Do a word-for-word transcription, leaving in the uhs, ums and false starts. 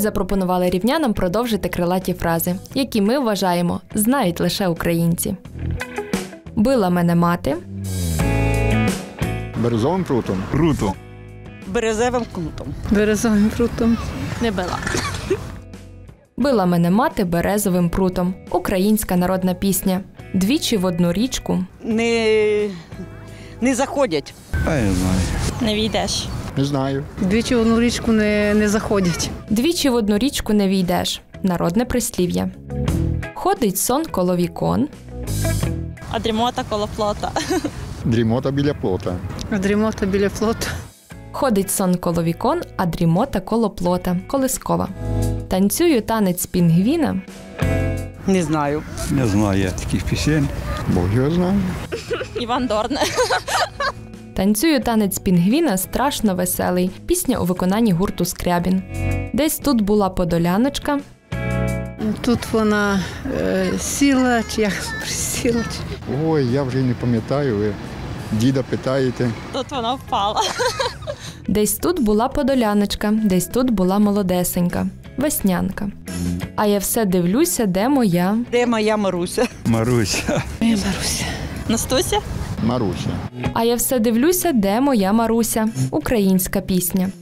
запропонували рівнянам продовжити крилаті фрази, які ми вважаємо знають лише українці. Била мене мати. Березовим прутом. Прутом. Березовим кнутом. Березовим прутом. Не била. Била мене мати березовим прутом. Українська народна пісня. Двічі в одну річку. Не, не заходять. А я знаю. Не війдеш. Не знаю. Двічі в одну річку не, не заходять. Двічі в одну річку не війдеш. Народне прислів'я. Ходить сон коло вікон. А дрімота коло плота. Дрімота біля плота. А дрімота біля плоту. Ходить сон коло вікон, а дрімота коло плота. Колискова. Танцюю танець пінгвіна. Не знаю. Не знаю я таких пісень. Бог його знає. Іван Дорне. Танцюю танець пінгвіна страшно веселий. Пісня у виконанні гурту Скрябін. Десь тут була подоляночка. Тут вона е, сіла, чи як присіла. Ой, я вже й не пам'ятаю, ви діда питаєте. Тут вона впала. Десь тут була подоляночка, десь тут була молодесенька. Веснянка. А я все дивлюся, де моя. Де моя Маруся? Маруся. Моя Маруся. Настуся? Маруся. А я все дивлюся, де моя Маруся. Українська пісня.